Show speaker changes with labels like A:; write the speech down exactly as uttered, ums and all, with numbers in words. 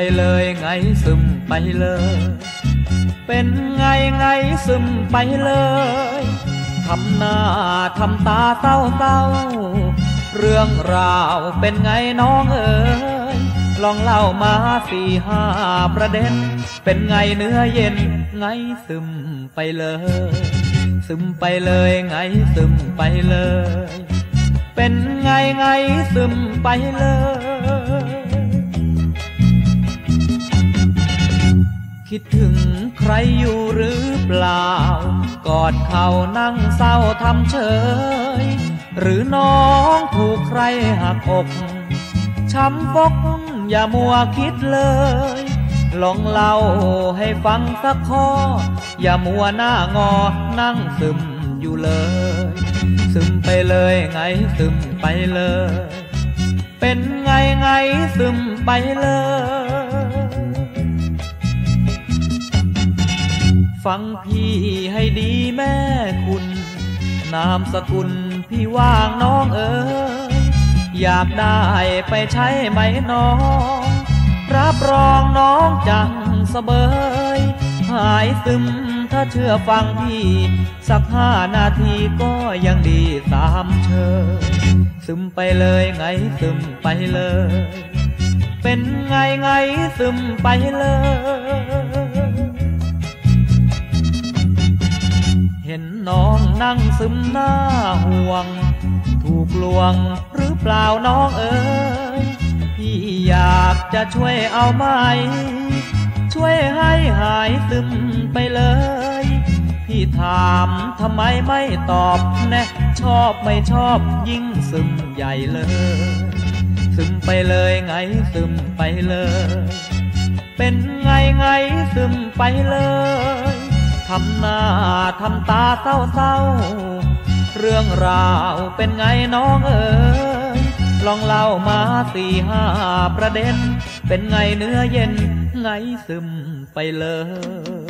A: เลยไงซึมไปเลยเป็นไงไงซึมไปเลยทำหน้าทำตาเศร้าเศร้าเรื่องราวเป็นไงน้องเอ๋ยลองเล่ามาสี่ห้าประเด็นเป็นไงเนื้อเย็นไงซึมไปเลยซึมไปเลยไงซึมไปเลยเป็นไงไงซึมไปเลยคิดถึงใครอยู่หรือเปล่ากอดเขานั่งเศร้าทำเฉยหรือน้องถูกใครหักอกช้ำฟกอย่ามัวคิดเลยลองเล่าให้ฟังสักข้ออย่ามัวหน้างอนั่งซึมอยู่เลยซึมไปเลยไงซึมไปเลยเป็นไงไงซึมไปเลยฟังพี่ให้ดีแม่คุณนามสกุลพี่ว่างน้องเอ๋ยอยากได้ไปใช้ไหมน้องรับรองน้องจังสะเบยหายซึมถ้าเชื่อฟังพี่สักห้านาทีก็ยังดีสามเชยซึมไปเลยไงซึมไปเลยเป็นไงไงซึมไปเลยเห็นน้องนั่งซึมหน้าห่วงถูกลวงหรือเปล่าน้องเอ๋ยพี่อยากจะช่วยเอาไหมช่วยให้หายซึมไปเลยพี่ถามทำไมไม่ตอบแน่ชอบไม่ชอบยิ่งซึมใหญ่เลยซึมไปเลยไงซึมไปเลยเป็นไงไงซึมไปเลยทำหน้าทำตาเศร้าเศร้าเรื่องราวเป็นไงน้องเอ๋ยลองเล่ามาสี่ห้าประเด็นเป็นไงเนื้อเย็นไงซึมไปเลย